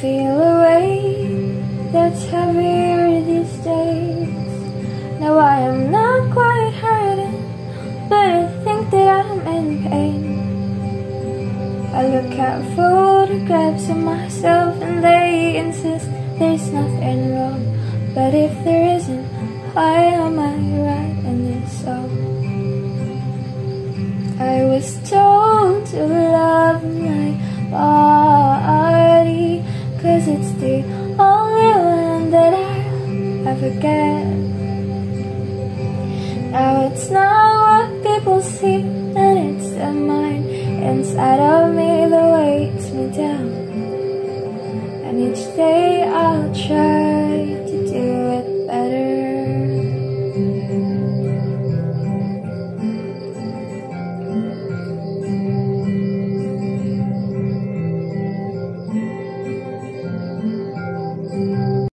feel a weight that's heavier these days. No, I am not quite hurting, but I think that I'm in pain. I look at photographs of myself and they insist there's nothing wrong. But if there isn't, why am I writing this song? I was told to love my body, 'cause it's the only one that I'll ever get. Now it's not what people see, and it's the mind inside of me that weighs me down. And each day I'll try